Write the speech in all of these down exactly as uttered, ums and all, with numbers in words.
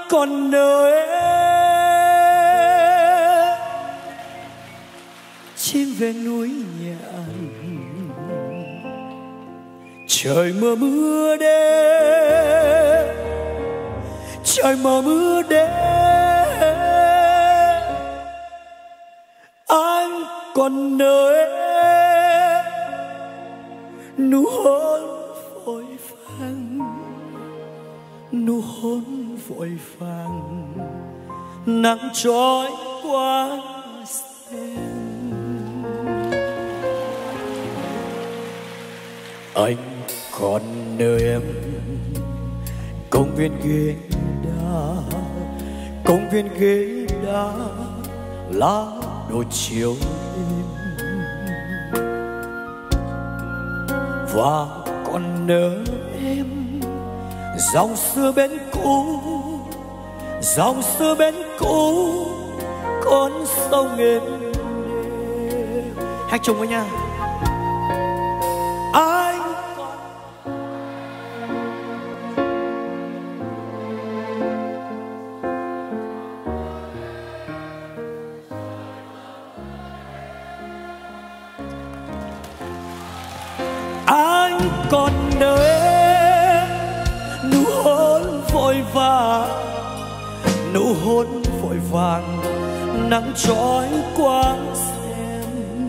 còn nơi chim về núi nhạn, trời mưa mưa đêm, trời mưa mưa đêm, anh còn nơi nụ hôn vội vàng, nụ hôn vội vàng, nắng trói qua xem. Anh còn nơi em công viên ghế đá, công viên ghế đá lá đổ chiều đêm, và còn nhớ em dòng xưa bên cũ, dòng xưa bên cũ con sông êm đềm. Hát chung với nhau. Anh anh còn nơi nụ hôn vội vàng, nụ hôn vội vàng, nắng trói qua xem.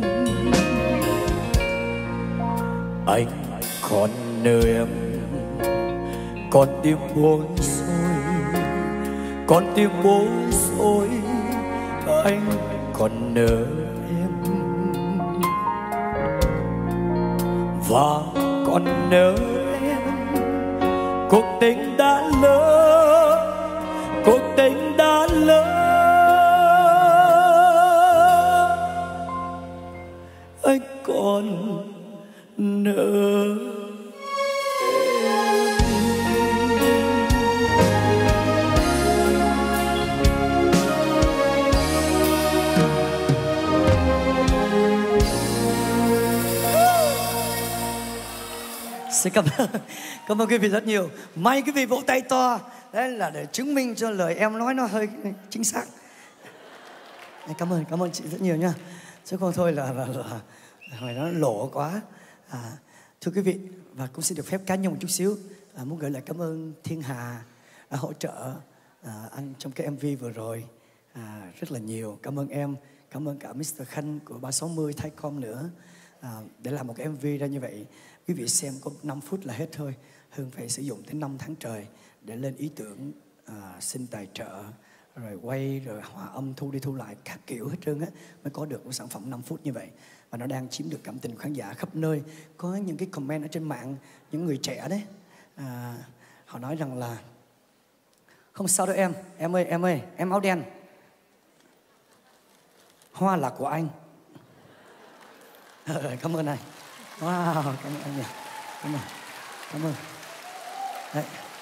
Anh còn nơi em, con tim bối rối, con tim bối rối, anh còn nơi em, và còn nơi em. Cuộc tình đã lỡ, cuộc tình đã lỡ, anh còn nợ. Xin cảm ơn, cảm ơn quý vị rất nhiều. May quý vị vỗ tay to, đấy là để chứng minh cho lời em nói nó hơi chính xác. Cảm ơn, cảm ơn chị rất nhiều nha. Chứ không thôi là, là, là hồi nó lộ quá. À, thưa quý vị, và cũng xin được phép cá nhân một chút xíu, à, muốn gửi lại cảm ơn Thiên Hà đã hỗ trợ à, anh trong cái em vê vừa rồi à, rất là nhiều. Cảm ơn em, cảm ơn cả mít tơ Khanh của ba sáu mươi Thaicom nữa. À, để làm một cái em vê ra như vậy, quý vị xem có năm phút là hết thôi. Hương phải sử dụng tới năm tháng trời để lên ý tưởng, à, xin tài trợ, rồi quay, rồi hòa âm, thu đi thu lại các kiểu hết trơn á, mới có được một sản phẩm năm phút như vậy. Và nó đang chiếm được cảm tình khán giả khắp nơi. Có những cái comment ở trên mạng, những người trẻ đấy, à, họ nói rằng là không sao đâu em, em ơi, em ơi, em áo đen, hoa là của anh. Cảm ơn anh. Wow, cảm ơn anh nhiều. Cảm ơn. Cảm ơn. Đấy.